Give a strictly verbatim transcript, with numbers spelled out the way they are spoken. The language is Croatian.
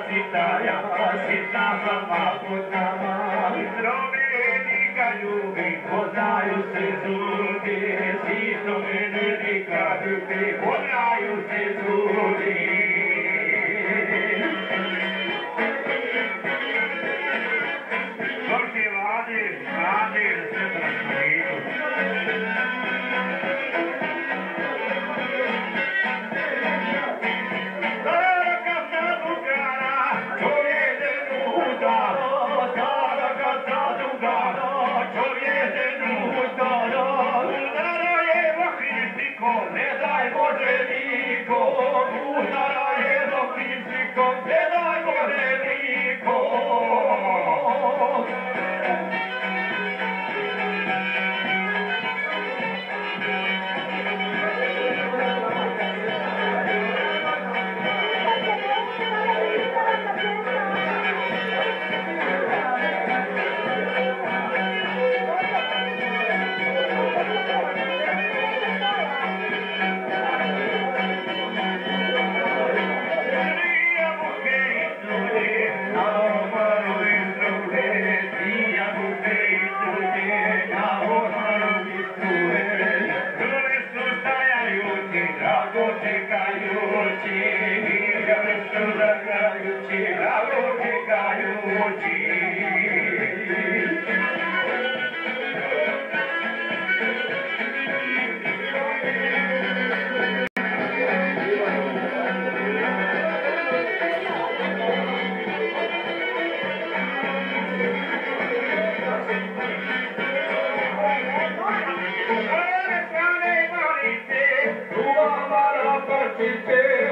Sitaja, sita sama poznava, Slovenika ljubi, poznaju se zudi, svi Slovenika ljubi, poznaju se zudi. Zorki Vadir, Vadir, Svetra Šaritu. Ne daj Bože niko, udara je do princiko, ne daj Bože niko. Thank you.